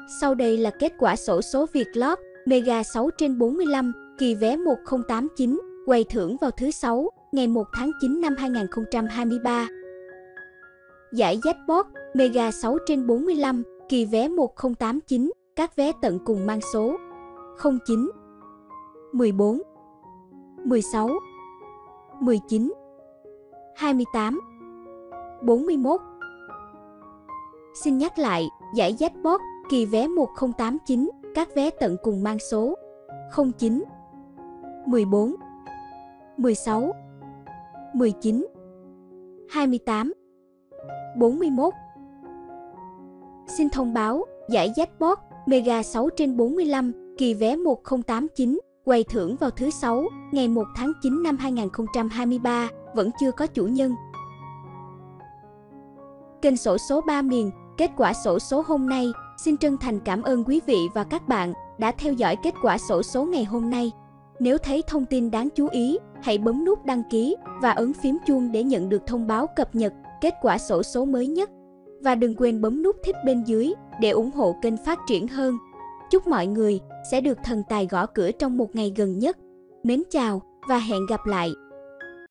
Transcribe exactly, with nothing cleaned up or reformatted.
Sau đây là kết quả xổ số Vietlott Mega sáu trên bốn mươi lăm, kỳ vé một không tám chín, quầy thưởng vào thứ Sáu, ngày một tháng chín năm hai nghìn không trăm hai mươi ba. Giải Jackpot Mega sáu trên bốn mươi lăm, kỳ vé một không tám chín, các vé tận cùng mang số không chín, mười bốn, mười sáu, mười chín, hai mươi tám, bốn mươi mốt. Xin nhắc lại, giải Jackpot kỳ vé một không tám chín, các vé tận cùng mang số không chín, mười bốn, mười sáu, mười chín, hai mươi tám, bốn mươi mốt. Xin thông báo, giải Jackpot Mega sáu trên bốn mươi lăm, kỳ vé một không tám chín, quầy thưởng vào thứ Sáu, ngày một tháng chín năm hai nghìn không trăm hai mươi ba, vẫn chưa có chủ nhân. Kênh xổ số ba miền, kết quả xổ số hôm nay. Xin chân thành cảm ơn quý vị và các bạn đã theo dõi kết quả xổ số ngày hôm nay. Nếu thấy thông tin đáng chú ý, hãy bấm nút đăng ký và ấn phím chuông để nhận được thông báo cập nhật kết quả xổ số mới nhất. Và đừng quên bấm nút thích bên dưới để ủng hộ kênh phát triển hơn. Chúc mọi người sẽ được thần tài gõ cửa trong một ngày gần nhất. Mến chào và hẹn gặp lại!